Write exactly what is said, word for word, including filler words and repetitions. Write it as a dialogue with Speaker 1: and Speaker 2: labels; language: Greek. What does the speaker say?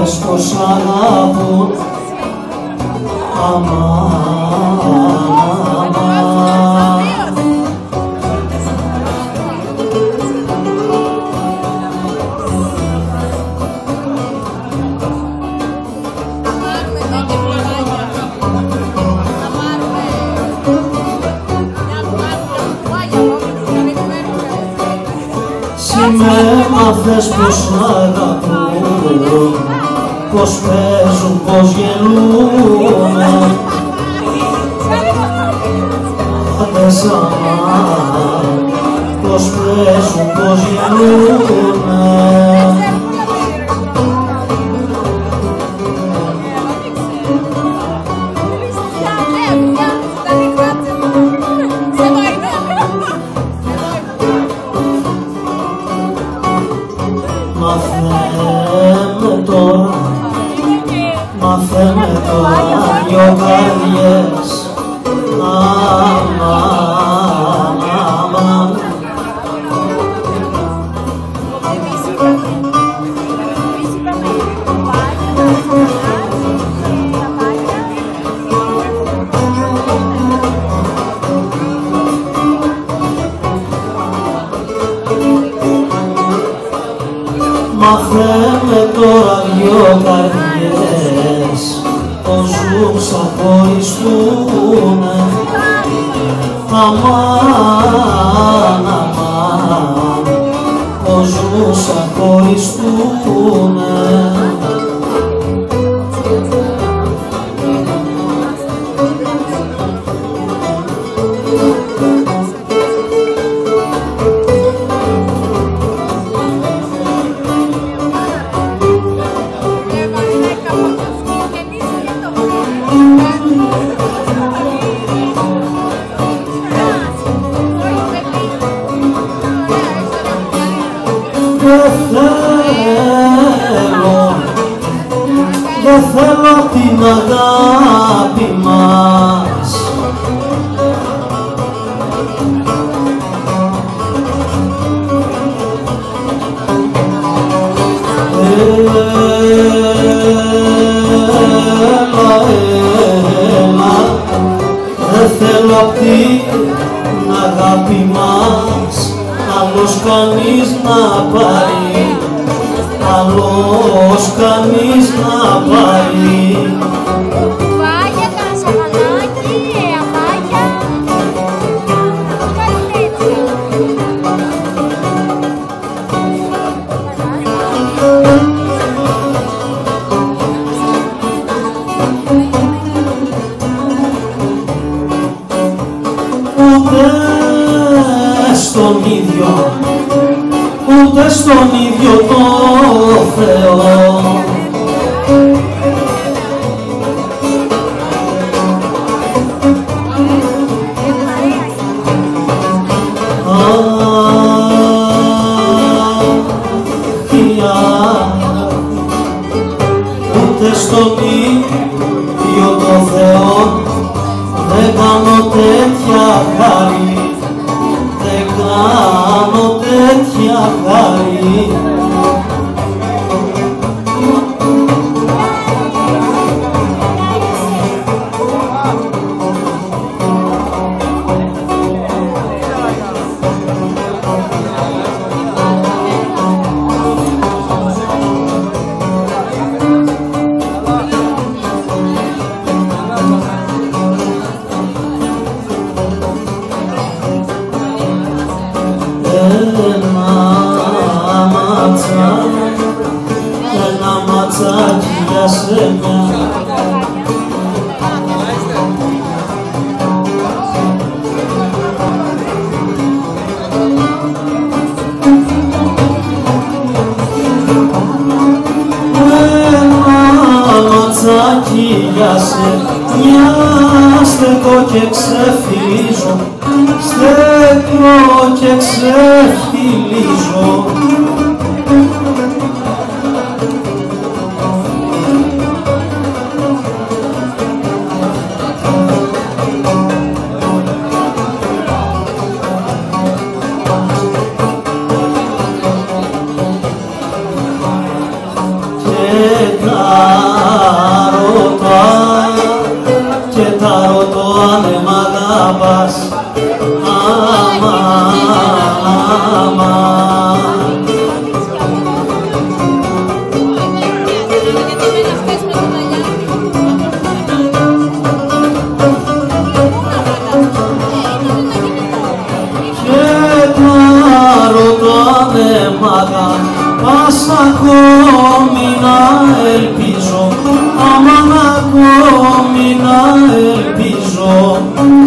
Speaker 1: πες πως αγαπούν. Αμάν, αμάν. Με μάθες πως αγαπούν, πως παίζουν, πως γελούνε. Μάθες αμάν, πως παίζουν, πως γελούνε. Μάθαμε τώρα, μάθαμε τώρα δυο καρδιές. Αμάν, αμάν. Μάθαμε τώρα δυο καρδιές πως ζουν σαν χωριστούνε. Αμάν, αμάν, πως ζουν σαν χωριστούνε. Δεν θέλω την αγάπη μας. Έλα, έλα, δεν θέλω την αγάπη μας. Άλλος κανείς να πάρει, άλλος κανείς να πάρει.
Speaker 2: Βάγια, καρασαβανάκι, αμάγια.
Speaker 1: Ούτε στον ίδιο, ούτε στον ίδιο το Θεό. Ούτε στον ίδιο το Θεό δεν κάνω τέτοια χάρη, δεν κάνω τέτοια χάρη. Ένα ματσάκι για σένα. Ένα ματσάκι για σένα. Στεκώ και ξεφυλίζω, στεκώ και ξεφυλίζω. Και Πας ακόμη να ελπίζω, άμα ακόμη να ελπίζω.